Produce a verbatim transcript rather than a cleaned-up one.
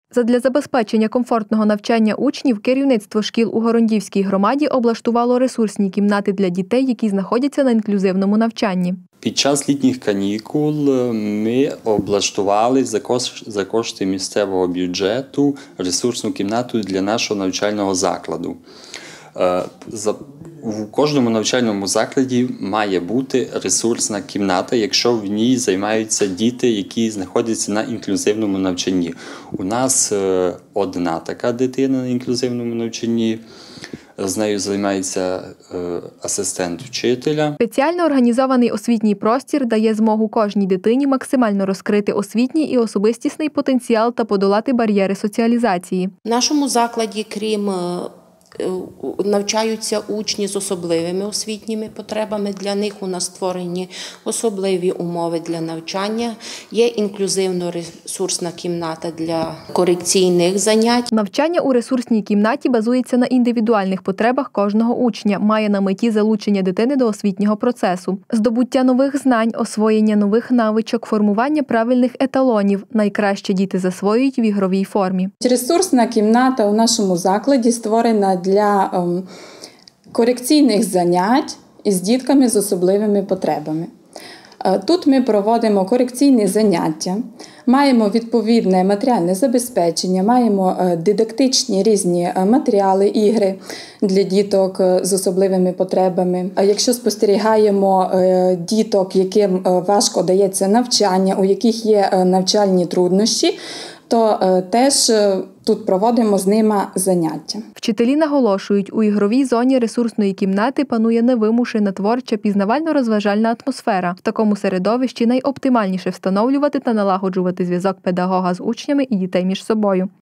Задля забезпечення комфортного навчання учнів керівництво шкіл у Горондівській громаді облаштувало ресурсні кімнати для дітей, які знаходяться на інклюзивному навчанні. Під час літніх канікул ми облаштували за кошти місцевого бюджету ресурсну кімнату для нашого навчального закладу. У кожному навчальному закладі має бути ресурсна кімната, якщо в ній займаються діти, які знаходяться на інклюзивному навчанні. У нас одна така дитина на інклюзивному навчанні. З нею займається асистент вчителя. Спеціально організований освітній простір дає змогу кожній дитині максимально розкрити освітній і особистісний потенціал та подолати бар'єри соціалізації. В нашому закладі, крім навчаються учні з особливими освітніми потребами. Для них у нас створені особливі умови для навчання. Є інклюзивно-ресурсна кімната для корекційних занять. Навчання у ресурсній кімнаті базується на індивідуальних потребах кожного учня, має на меті залучення дитини до освітнього процесу. Здобуття нових знань, освоєння нових навичок, формування правильних еталонів – найкраще діти засвоюють в ігровій формі. Ресурсна кімната у нашому закладі створена для ем, корекційних занять із дітками з особливими потребами. Тут ми проводимо корекційні заняття, маємо відповідне матеріальне забезпечення, маємо дидактичні різні матеріали, ігри для діток з особливими потребами. А якщо спостерігаємо діток, яким важко дається навчання, у яких є навчальні труднощі, то теж тут проводимо з ними заняття. Вчителі наголошують, у ігровій зоні ресурсної кімнати панує невимушена творча, пізнавально-розважальна атмосфера. В такому середовищі найоптимальніше встановлювати та налагоджувати зв'язок педагога з учнями і дітей між собою.